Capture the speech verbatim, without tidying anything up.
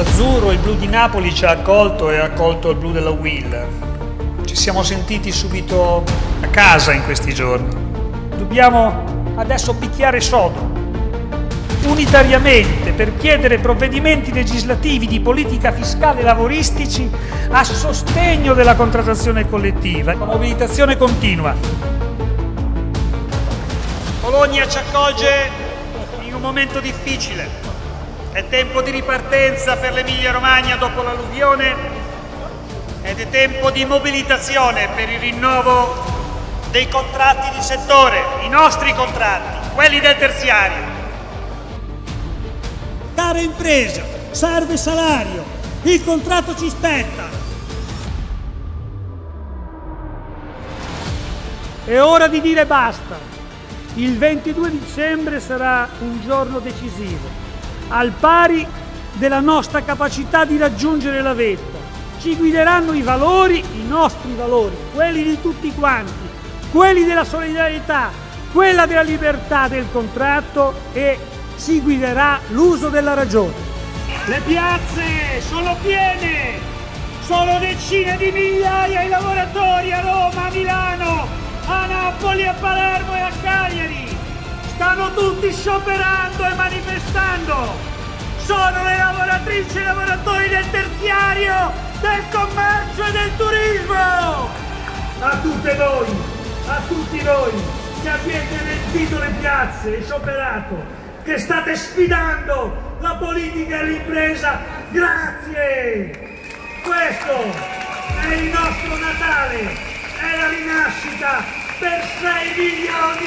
L'azzurro, il blu di Napoli ci ha accolto e ha accolto il blu della U I L. Ci siamo sentiti subito a casa in questi giorni. Dobbiamo adesso picchiare sodo, unitariamente, per chiedere provvedimenti legislativi di politica fiscale e lavoristici a sostegno della contrattazione collettiva. La mobilitazione continua. Bologna ci accolge in un momento difficile. È tempo di ripartenza per l'Emilia-Romagna dopo l'alluvione ed è tempo di mobilitazione per il rinnovo dei contratti di settore, i nostri contratti, quelli del terziario. Cara impresa, serve salario, il contratto ci spetta. È ora di dire basta. Il ventidue dicembre sarà un giorno decisivo, al pari della nostra capacità di raggiungere la vetta. Ci guideranno i valori, i nostri valori, quelli di tutti quanti, quelli della solidarietà, quella della libertà del contratto e si guiderà l'uso della ragione. Le piazze sono piene, sono decine di migliaia i lavoratori a Roma, a Milano, a Napoli, a Palermo e a Cagliari. Stanno tutti scioperando e manifestando. Sono le lavoratrici e i lavoratori del terziario, del commercio e del turismo. A tutte voi, a tutti voi che avete riempito le piazze e scioperato, che state sfidando la politica e l'impresa, grazie! Questo è il nostro Natale, è la rinascita per sei milioni